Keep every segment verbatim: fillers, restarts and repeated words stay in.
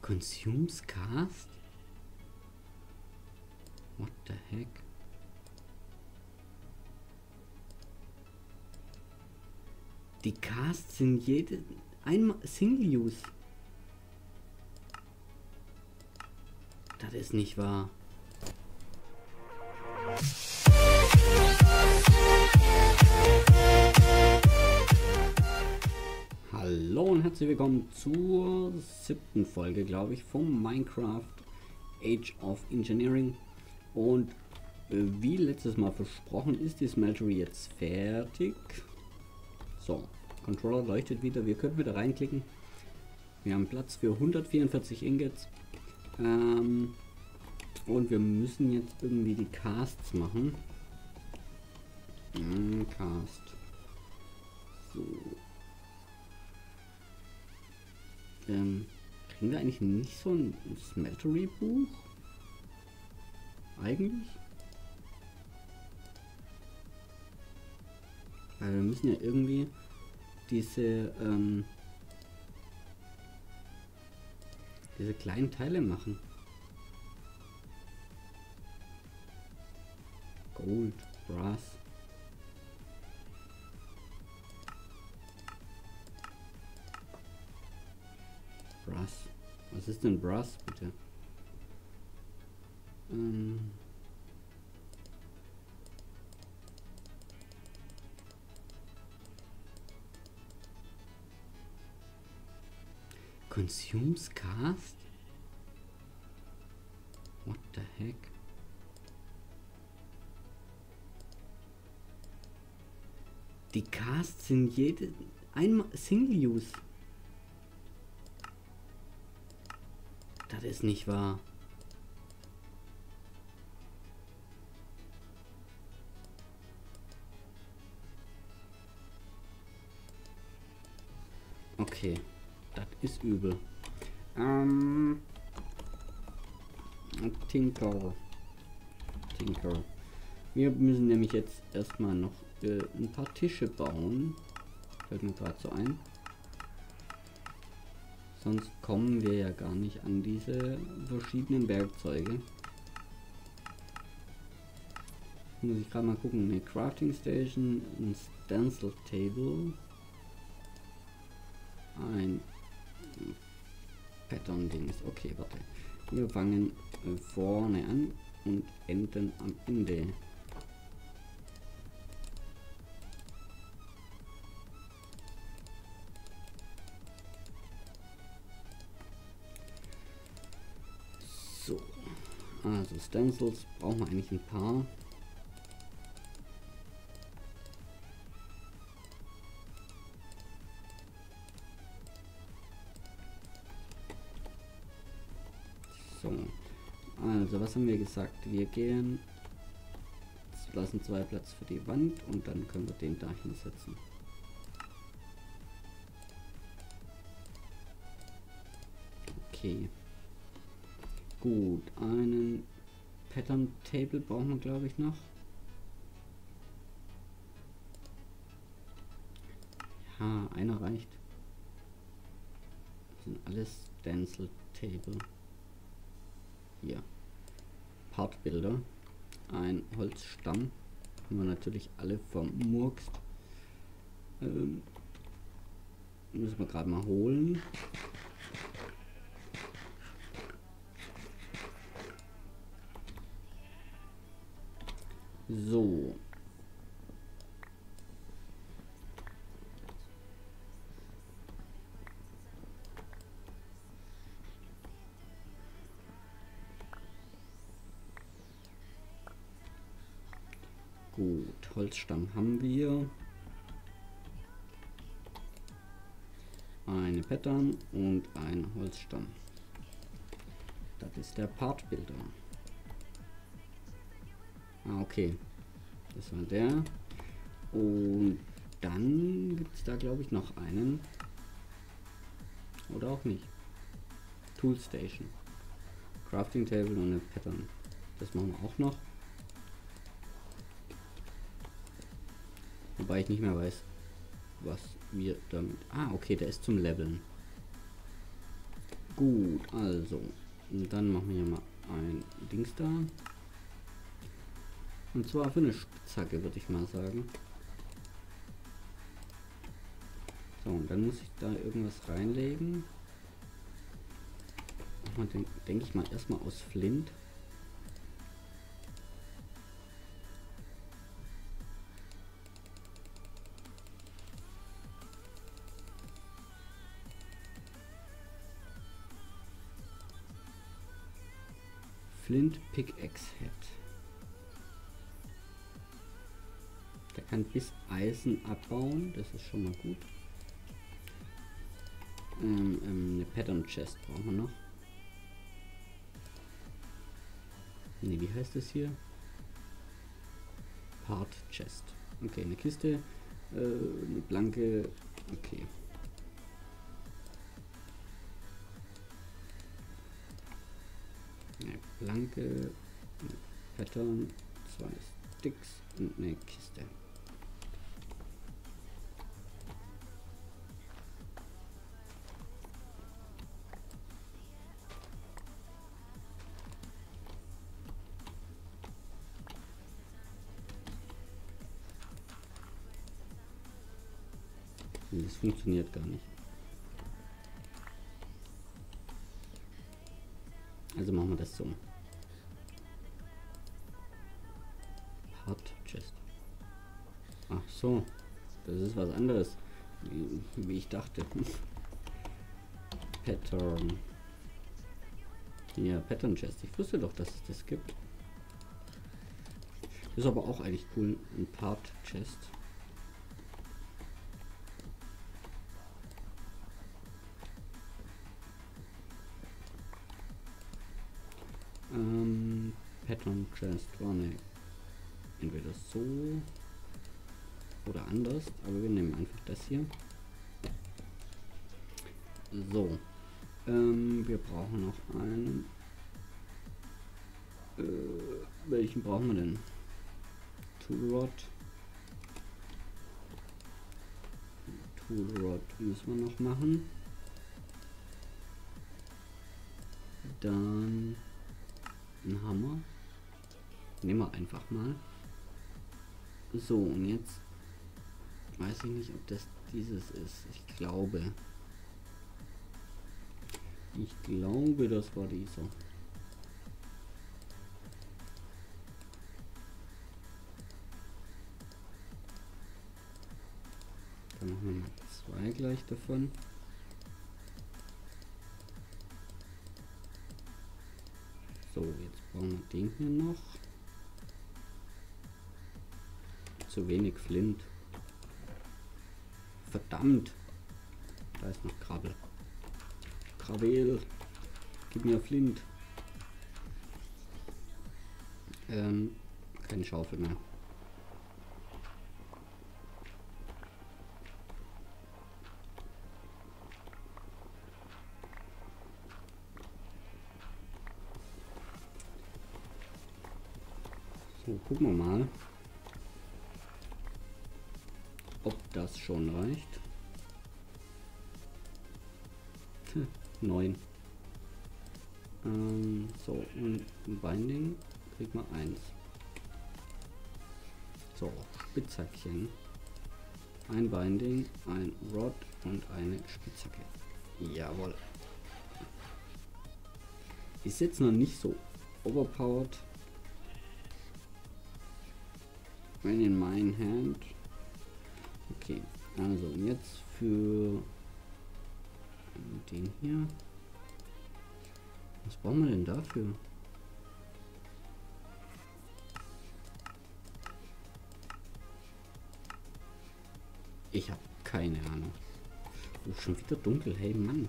Consumes cast? What the heck? Die Casts sind jede einmal Single Use. Das ist nicht wahr. Hallo und herzlich willkommen zur siebten Folge, glaube ich, vom Minecraft Age of Engineering. Und äh, wie letztes Mal versprochen, ist die Smeltery jetzt fertig. So, Controller leuchtet wieder, wir können wieder reinklicken. Wir haben Platz für hundertvierundvierzig Ingots. Ähm, und wir müssen jetzt irgendwie die Casts machen. Hm, Cast. So. Ähm, kriegen wir eigentlich nicht so ein Smeltery-Buch? Eigentlich? Weil wir müssen ja irgendwie diese, ähm, diese kleinen Teile machen. Gold, Brass. Brass. Was ist denn Brass, bitte? Ähm. Consumes cast? What the heck? Die Casts sind jede einmal Single Use. Das ist nicht wahr. Okay, das ist übel. Ähm, Tinker. Tinker. Wir müssen nämlich jetzt erstmal noch äh, ein paar Tische bauen. Fällt mir gerade so ein. Sonst kommen wir ja gar nicht an diese verschiedenen Werkzeuge. Muss ich gerade mal gucken. Eine Crafting Station, ein Stencil Table, ein Pattern Dings. Okay, warte. Wir fangen äh, vorne an und enden am Ende. So, also Stencils brauchen wir eigentlich ein paar. So, also was haben wir gesagt? Wir gehen, lassen zwei Platz für die Wand und dann können wir den da hinsetzen. Okay. Gut, einen Pattern Table brauchen wir, glaube ich, noch. Ja, einer reicht. Das sind alles Stencil Table. Hier. Partbilder. Ein Holzstamm. Haben wir natürlich alle vermurkst. Ähm, müssen wir gerade mal holen. So. Gut, Holzstamm haben wir. Eine Pattern und ein Holzstamm. Das ist der Partbilder. Ah, okay. Das war der. Und dann gibt es da, glaube ich, noch einen. Oder auch nicht. Tool Station. Crafting Table und eine Pattern. Das machen wir auch noch. Wobei ich nicht mehr weiß, was wir damit... Ah, okay, der ist zum Leveln. Gut, also. Dann machen wir hier mal ein Dings da. Und zwar für eine Spitzhacke, würde ich mal sagen. So, und dann muss ich da irgendwas reinlegen. Denke denk ich mal erstmal aus Flint. Flint Pickaxe Head. Der kann bis Eisen abbauen, das ist schon mal gut. Ähm, ähm, eine Pattern Chest brauchen wir noch. Ne, wie heißt das hier? Part Chest. Okay, eine Kiste, äh, eine blanke. Okay. Eine blanke, eine Pattern, zwei Sticks und eine Kiste. Das funktioniert gar nicht. Also machen wir das so. Hard Chest. Ach so, das ist was anderes, wie, wie ich dachte. Pattern. Ja, Pattern Chest. Ich wusste doch, dass es das gibt. Ist aber auch eigentlich cool. Ein Part Chest. Ähm, Pattern Chest war eine entweder so oder anders, aber wir nehmen einfach das hier. So, ähm, wir brauchen noch einen. Äh, welchen brauchen wir denn? Tool Rod. Tool Rod müssen wir noch machen. Dann ein Hammer. Nehmen wir einfach mal. So, und jetzt weiß ich nicht, ob das dieses ist. Ich glaube. Ich glaube, das war dieser. Dann machen wir mal zwei gleich davon. So, jetzt brauchen wir den hier noch. Zu wenig Flint. Verdammt! Da ist noch Krabbel. Krabbel! Gib mir Flint! Ähm, keine Schaufel mehr. So, gucken wir mal, ob das schon reicht. neun. Ähm, so, und ein Binding kriegt man eins. So, Spitzhackchen. Ein Binding, ein Rod und eine Spitzhacke. Jawohl. Ist jetzt noch nicht so overpowered. When in my hand. Okay, also jetzt für den hier. Was brauchen wir denn dafür? Ich habe keine Ahnung. Oh, schon wieder dunkel. Hey Mann.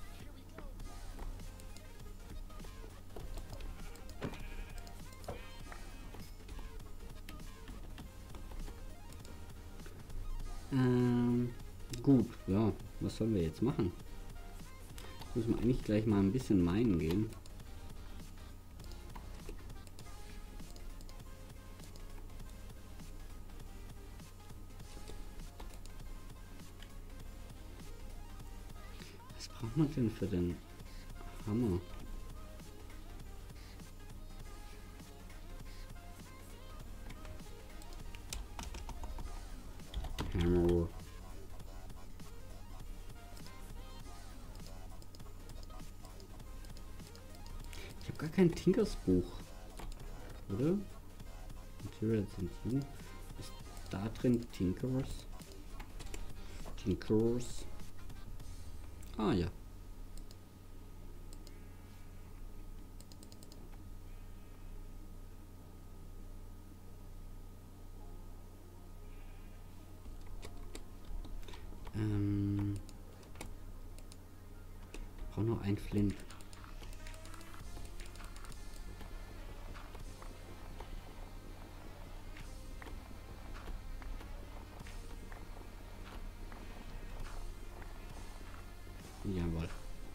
Ähm, gut, ja. Was sollen wir jetzt machen? Müssen wir eigentlich gleich mal ein bisschen meinen gehen. Was braucht man denn für den Hammer. Hammer. Ich habe gar kein Tinkers Buch, oder? Materials and you. Ist da drin Tinkers? Tinkers. Ah ja. Ähm. Ich brauche noch ein Flint. Jawohl.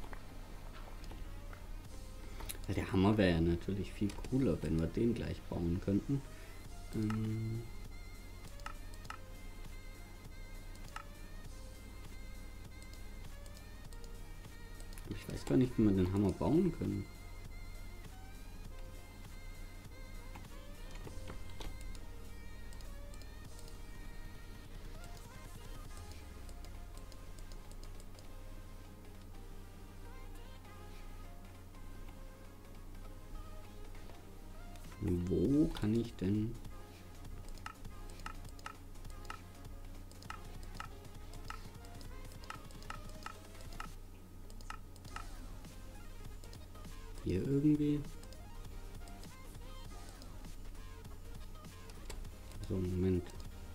Ja, der Hammer wäre ja natürlich viel cooler, wenn wir den gleich bauen könnten. Ähm ich weiß gar nicht, wie man den Hammer bauen können. Wo kann ich denn... Hier irgendwie... So, Moment.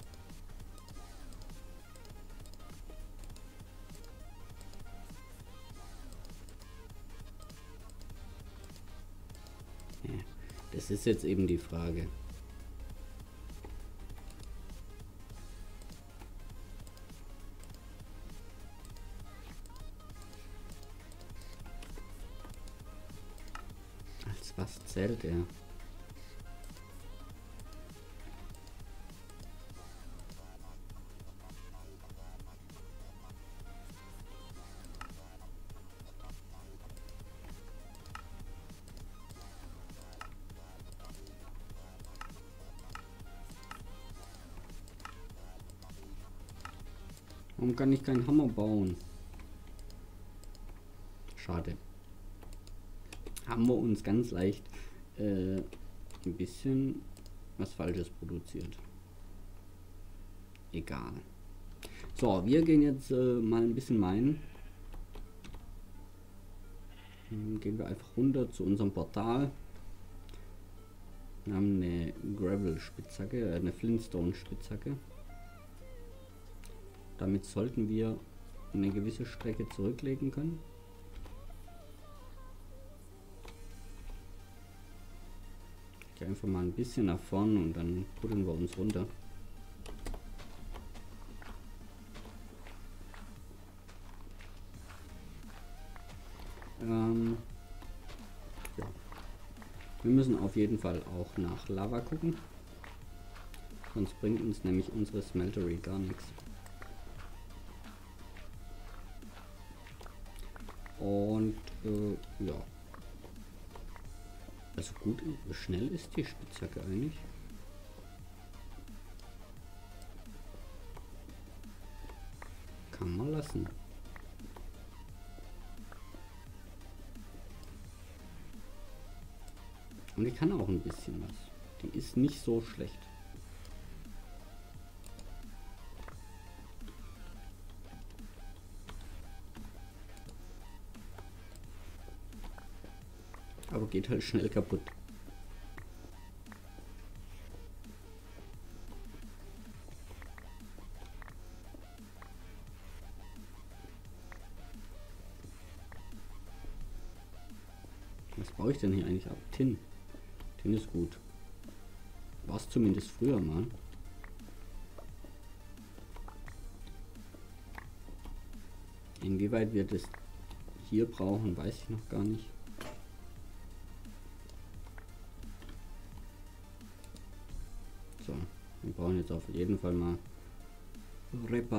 Ja, das ist jetzt eben die Frage. Als was zählt er? Warum kann ich keinen Hammer bauen? Schade. Haben wir uns ganz leicht äh, ein bisschen was Falsches produziert. Egal. So, wir gehen jetzt äh, mal ein bisschen meinen. Dann gehen wir einfach runter zu unserem Portal. Wir haben eine Gravel-Spitzhacke, äh, eine Flintstone-Spitzhacke. Damit sollten wir eine gewisse Strecke zurücklegen können. Ich gehe einfach mal ein bisschen nach vorn und dann buddeln wir uns runter. Ähm, ja. Wir müssen auf jeden Fall auch nach Lava gucken. Sonst bringt uns nämlich unsere Smeltery gar nichts. Und äh, ja. Also gut, schnell ist die Spitzhacke eigentlich. Kann man lassen. Und die kann auch ein bisschen was. Die ist nicht so schlecht. Aber geht halt schnell kaputt. Was brauche ich denn hier eigentlich ab? Tin. Tin ist gut. War es zumindest früher mal. Inwieweit wir das hier brauchen, weiß ich noch gar nicht. So, wir brauchen jetzt auf jeden Fall mal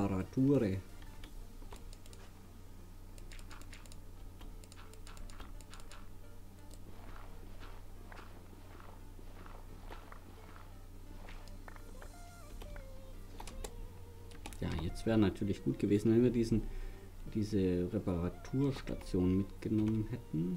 Reparature. Ja, jetzt wäre natürlich gut gewesen, wenn wir diesen diese Reparaturstation mitgenommen hätten.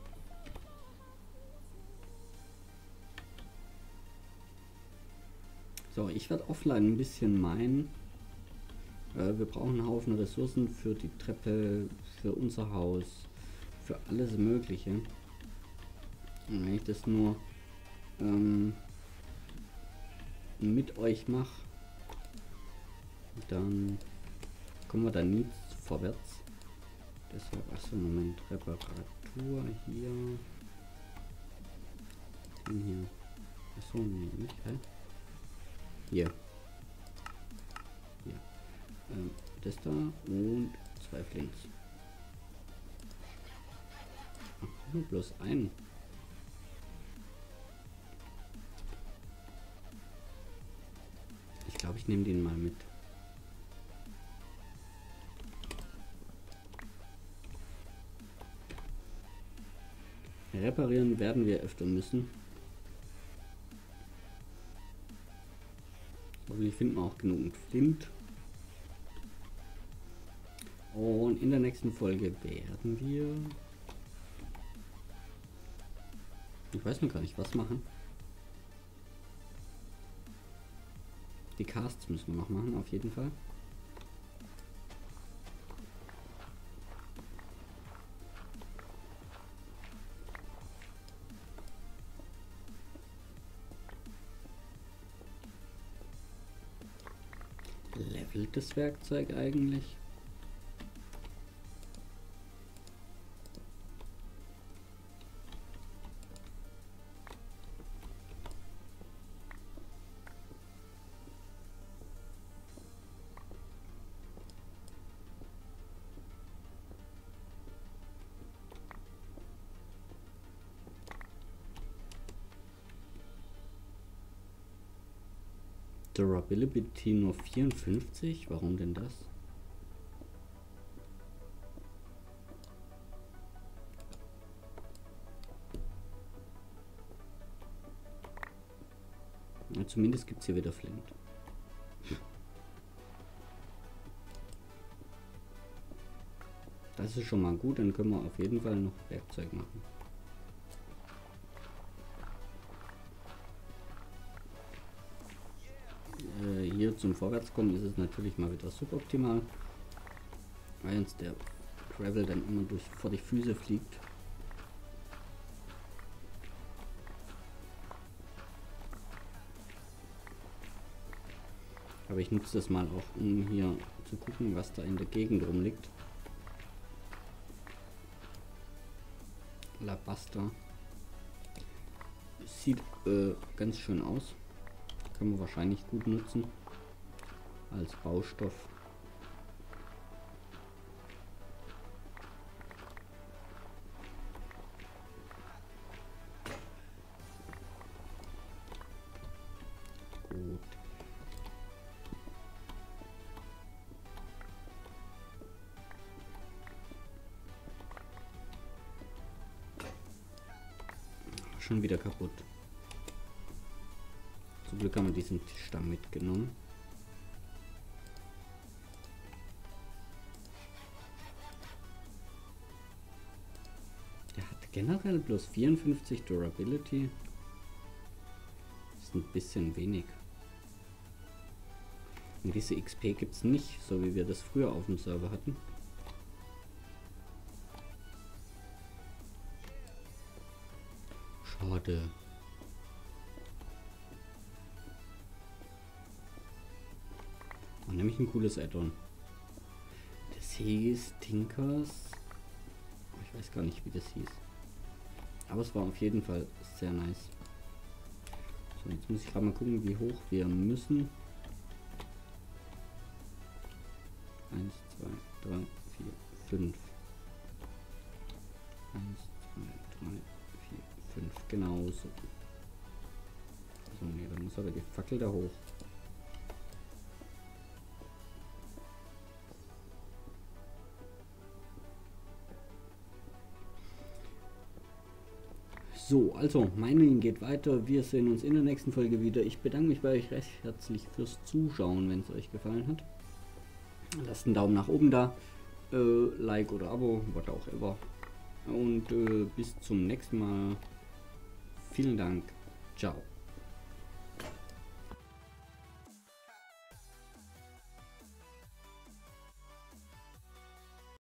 So, ich werde offline ein bisschen meinen. Äh, wir brauchen einen Haufen Ressourcen für die Treppe, für unser Haus, für alles Mögliche. Und wenn ich das nur ähm, mit euch mache, dann kommen wir da nie vorwärts. Deshalb, achso, Moment, Reparatur hier. Den hier. Achso, nee, nicht, hä? Hier. Hier. Ähm, das da und zwei Flinks. Ach, nur bloß ein. Ich glaube, ich nehme den mal mit. Reparieren werden wir öfter müssen. Aber wir finden auch genug Flint. Und in der nächsten Folge werden wir... Ich weiß noch gar nicht, was machen. Die Casts müssen wir noch machen, auf jeden Fall. Levelt das Werkzeug eigentlich? Durability nur vierundfünfzig? Warum denn das? Ja, zumindest gibt es hier wieder Flint. Das ist schon mal gut, dann können wir auf jeden Fall noch Werkzeug machen. Hier zum Vorwärtskommen ist es natürlich mal wieder suboptimal, weil uns der Gravel dann immer durch vor die Füße fliegt. Aber ich nutze das mal auch, um hier zu gucken, was da in der Gegend rumliegt. Labaster. Sieht äh, ganz schön aus. Können wir wahrscheinlich gut nutzen als Baustoff. Gut. Schon wieder kaputt. Zum Glück haben wir diesen Tisch da mitgenommen. Der hat generell bloß vierundfünfzig Durability. Das ist ein bisschen wenig. Und diese X P gibt es nicht, so wie wir das früher auf dem Server hatten. Schade. War nämlich ein cooles Add-on. Das hieß Tinkers. Ich weiß gar nicht, wie das hieß. Aber es war auf jeden Fall sehr nice. So, jetzt muss ich gerade mal gucken, wie hoch wir müssen. eins, zwei, drei, vier, fünf. eins, zwei, drei, vier, fünf. Genau so. So, nee, dann muss aber die Fackel da hoch. So, also, Mining geht weiter. Wir sehen uns in der nächsten Folge wieder. Ich bedanke mich bei euch recht herzlich fürs Zuschauen, wenn es euch gefallen hat. lasst einen Daumen nach oben da, äh, Like oder Abo, was auch immer. Und äh, bis zum nächsten Mal. Vielen Dank. Ciao.